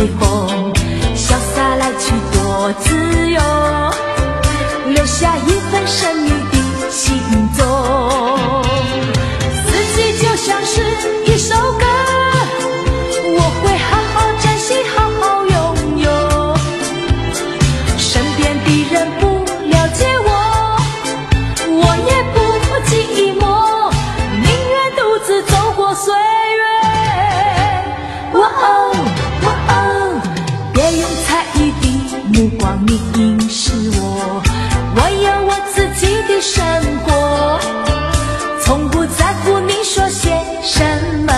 微风，潇洒来去多自由，留下一份神秘的行踪。四季就像是一首歌，我会好好珍惜，好好拥有。身边的人不了解我，我也不寂寞，宁愿独自走过岁月。哇哦哇哦，别用猜疑的目光凝视我，我有我自己的生活，从不在乎你说些什么。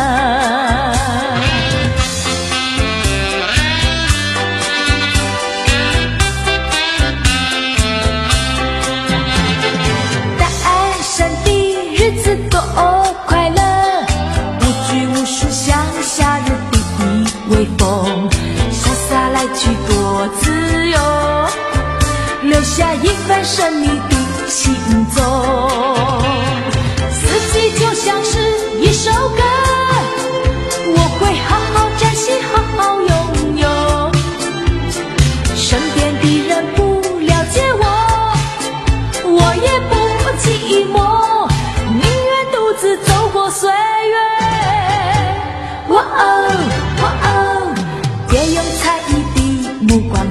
单身的日子多快乐，无拘无束像夏日的微风，潇洒来去多自由，留下一份神秘的行踪。四季就像是一首歌，我会好好珍惜，好好拥有。身边的人不了解我，我也不寂寞，宁愿独自走过岁月。哇哦哇哦，别用猜疑的目光